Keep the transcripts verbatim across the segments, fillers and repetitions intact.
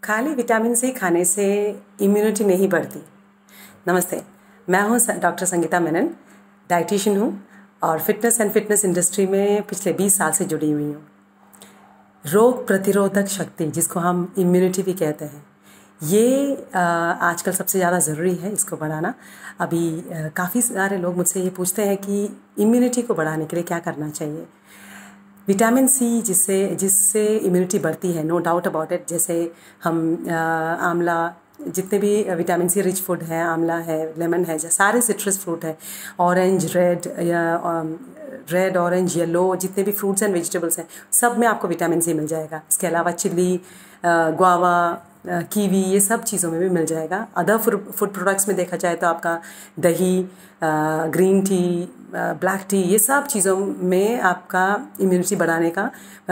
खाली vitamin C खाने से इम्यूनिटी नहीं बढ़ती। नमस्ते, मैं हूँ डॉक्टर संगीता मेनन, डाइटिशियन हूँ और फिटनेस एंड फिटनेस इंडस्ट्री में पिछले बीस साल से जुड़ी हुई हूँ। रोग प्रतिरोधक शक्ति, जिसको हम इम्यूनिटी भी कहते हैं, ये आ, आजकल सबसे ज़्यादा ज़रूरी है इसको बढ़ाना। अभी काफ़ी सारे लोग मुझसे ये पूछते हैं कि इम्यूनिटी को बढ़ाने के लिए क्या करना चाहिए। विटामिन सी जिससे जिससे इम्यूनिटी बढ़ती है, नो डाउट अबाउट इट। जैसे हम आ, आंवला, जितने भी विटामिन सी रिच फूड है, आंवला है, लेमन है, सारे सिट्रस फ्रूट है, ऑरेंज, रेड या रेड ऑरेंज येलो, जितने भी फ्रूट्स एंड वेजिटेबल्स हैं, सब में आपको विटामिन सी मिल जाएगा। इसके अलावा चिल्ली, गुआवा, कीवी, ये सब चीज़ों में भी मिल जाएगा। अदर फूड प्रोडक्ट्स में देखा जाए तो आपका दही, ग्रीन टी, ब्लैक टी, ये सब चीज़ों में आपका इम्यूनिटी बढ़ाने का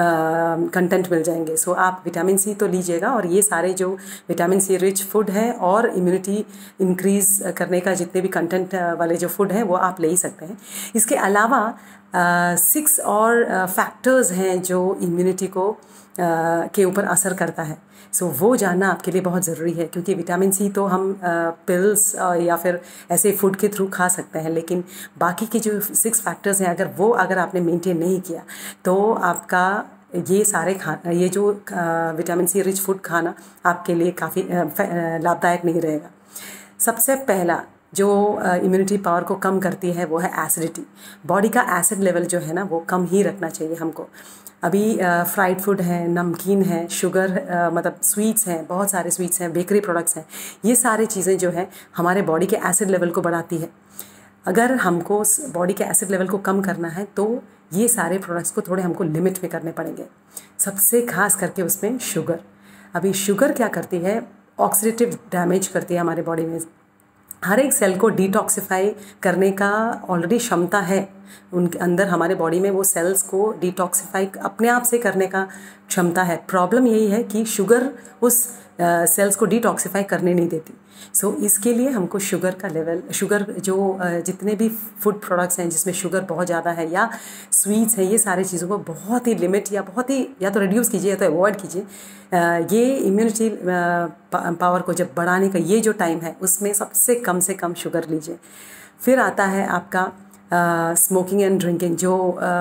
कंटेंट मिल जाएंगे। सो आप विटामिन सी तो लीजिएगा, और ये सारे जो विटामिन सी रिच फूड है और इम्यूनिटी इंक्रीज़ करने का जितने भी कंटेंट वाले जो फूड हैं वो आप ले ही सकते हैं। इसके अलावा सिक्स और फैक्टर्स हैं जो इम्यूनिटी को Uh, के ऊपर असर करता है। सो so, वो जानना आपके लिए बहुत ज़रूरी है, क्योंकि विटामिन सी तो हम पिल्स uh, uh, या फिर ऐसे फूड के थ्रू खा सकते हैं, लेकिन बाकी के जो सिक्स फैक्टर्स हैं, अगर वो अगर आपने मेंटेन नहीं किया तो आपका ये सारे खा ये जो विटामिन सी रिच फूड खाना आपके लिए काफ़ी uh, लाभदायक नहीं रहेगा। सबसे पहला जो इम्यूनिटी uh, पावर को कम करती है वो है एसिडिटी। बॉडी का एसिड लेवल जो है ना, वो कम ही रखना चाहिए हमको। अभी फ्राइड uh, फूड है, नमकीन है, शुगर uh, मतलब स्वीट्स हैं, बहुत सारे स्वीट्स हैं, बेकरी प्रोडक्ट्स हैं, ये सारी चीज़ें जो है हमारे बॉडी के एसिड लेवल को बढ़ाती है। अगर हमको बॉडी के एसिड लेवल को कम करना है तो ये सारे प्रोडक्ट्स को थोड़े हमको लिमिट में करने पड़ेंगे। सबसे खास करके उसमें शुगर। अभी शुगर क्या करती है, ऑक्सीडेटिव डैमेज करती है हमारे बॉडी में। हर एक सेल को डिटॉक्सिफाई करने का ऑलरेडी क्षमता है उनके अंदर, हमारे बॉडी में वो सेल्स को डिटॉक्सिफाई अपने आप से करने का क्षमता है। प्रॉब्लम यही है कि शुगर उस सेल्स को डिटॉक्सिफाई करने नहीं देती। सो so, इसके लिए हमको शुगर का लेवल, शुगर जो uh, जितने भी फूड प्रोडक्ट्स हैं जिसमें शुगर बहुत ज़्यादा है या स्वीट्स हैं, ये सारे चीज़ों को बहुत ही लिमिट या बहुत ही या तो रिड्यूस कीजिए या तो अवॉइड कीजिए। uh, ये इम्यूनिटी पावर को जब बढ़ाने का ये जो टाइम है, उसमें सबसे कम से कम शुगर लीजिए। फिर आता है आपका स्मोकिंग एंड ड्रिंकिंग। जो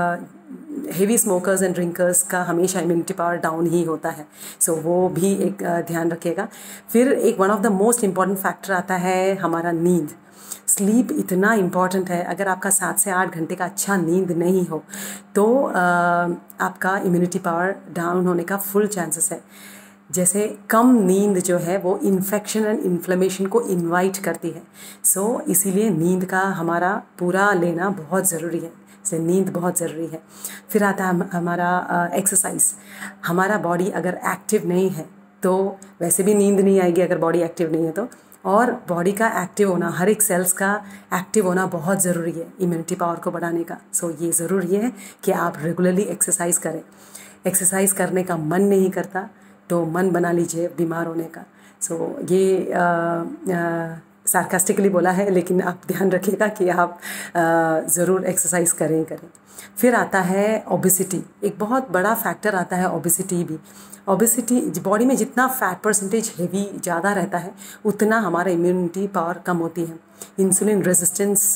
हेवी स्मोकर्स एंड ड्रिंकर्स का हमेशा इम्यूनिटी पावर डाउन ही होता है। सो so, वो भी एक uh, ध्यान रखिएगा। फिर एक one of the most important factor आता है हमारा नींद। स्लीप इतना इम्पॉर्टेंट है। अगर आपका सात से आठ घंटे का अच्छा नींद नहीं हो तो uh, आपका इम्यूनिटी पावर डाउन होने का फुल चांसेस है। जैसे कम नींद जो है वो इन्फेक्शन एंड इन्फ्लेमेशन को इनवाइट करती है। सो so, इसीलिए नींद का हमारा पूरा लेना बहुत ज़रूरी है। से नींद बहुत ज़रूरी है। फिर आता है हमारा एक्सरसाइज। हमारा बॉडी अगर एक्टिव नहीं है तो वैसे भी नींद नहीं आएगी अगर बॉडी एक्टिव नहीं है तो, और बॉडी का एक्टिव होना, हर एक सेल्स का एक्टिव होना बहुत ज़रूरी है इम्यूनिटी पावर को बढ़ाने का। सो so, ये ज़रूरी है कि आप रेगुलरली एक्सरसाइज करें। एक्सरसाइज करने का मन नहीं करता तो मन बना लीजिए बीमार होने का। सो so, ये आ, आ, सार्कास्टिकली बोला है, लेकिन आप ध्यान रखिएगा कि आप ज़रूर एक्सरसाइज करें करें फिर आता है ओबेसिटी। एक बहुत बड़ा फैक्टर आता है ओबेसिटी भी। ओबेसिटी, बॉडी में जितना फैट परसेंटेज हेवी ज़्यादा रहता है उतना हमारा इम्यूनिटी पावर कम होती है। इंसुलिन रेजिस्टेंस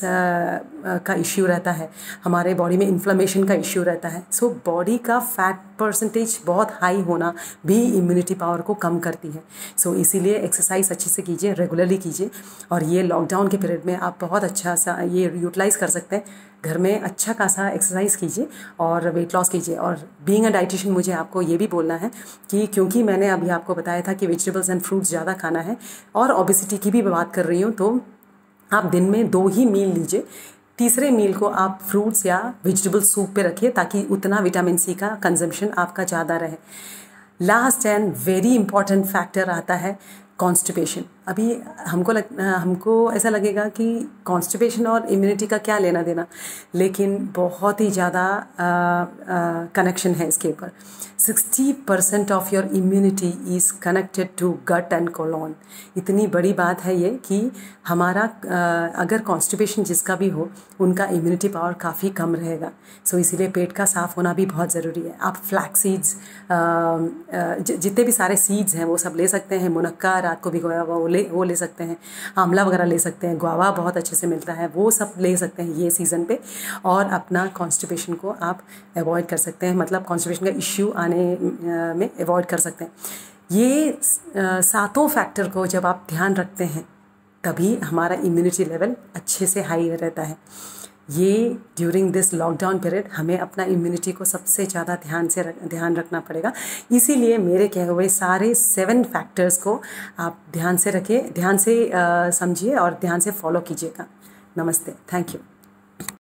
का इश्यू रहता है, हमारे बॉडी में इन्फ्लेमेशन का इश्यू रहता है। सो so, बॉडी का फैट परसेंटेज बहुत हाई होना भी इम्यूनिटी पावर को कम करती है। सो so, इसीलिए एक्सरसाइज अच्छे से कीजिए, रेगुलरली कीजिए। और ये लॉकडाउन के पीरियड में आप बहुत अच्छा सा ये यूटिलाइज़ कर सकते हैं। घर में अच्छा खासा एक्सरसाइज कीजिए और वेट लॉस कीजिए। और बीइंग अ डाइटिशियन मुझे आपको ये भी बोलना है कि क्योंकि मैंने अभी आपको बताया था कि वेजिटेबल्स एंड फ्रूट्स ज़्यादा खाना है और ओबेसिटी की भी बात कर रही हूँ, तो आप दिन में दो ही मील लीजिए। तीसरे मील को आप फ्रूट्स या वेजिटेबल सूप पे रखिए ताकि उतना विटामिन सी का कंजम्पशन आपका ज़्यादा रहे। Last and very important factor आता है कॉन्स्टिपेशन। अभी हमको लग हमको ऐसा लगेगा कि कॉन्स्टिपेशन और इम्यूनिटी का क्या लेना देना, लेकिन बहुत ही ज़्यादा कनेक्शन है इसके ऊपर। Sixty percent of your immunity is connected to gut and colon. इतनी बड़ी बात है ये कि हमारा uh, अगर कॉन्स्टिपेशन जिसका भी हो उनका इम्यूनिटी पावर काफ़ी कम रहेगा। सो so, इसीलिए पेट का साफ़ होना भी बहुत ज़रूरी है। आप फ्लैक्स सीड्स जितने भी सारे सीड्स हैं वो सब ले सकते हैं। मुनक्का रात को भिगोया हुआ वो ले वो ले सकते हैं। आंवला वगैरह ले सकते हैं। गुआवा बहुत अच्छे से मिलता है, वो सब ले सकते हैं ये सीज़न पे। और अपना कॉन्स्टिपेशन को आप अवॉइड कर सकते हैं, मतलब कॉन्स्टिपेशन का इश्यू आने में अवॉइड कर सकते हैं। ये सातों फैक्टर को जब आप ध्यान रखते हैं तभी हमारा इम्यूनिटी लेवल अच्छे से हाई रहता है। ये ड्यूरिंग दिस लॉकडाउन पीरियड हमें अपना इम्यूनिटी को सबसे ज़्यादा ध्यान से रख, ध्यान रखना पड़ेगा। इसीलिए मेरे कहे हुए सारे सेवन फैक्टर्स को आप ध्यान से रखिए, ध्यान से समझिए और ध्यान से फॉलो कीजिएगा। नमस्ते, थैंक यू।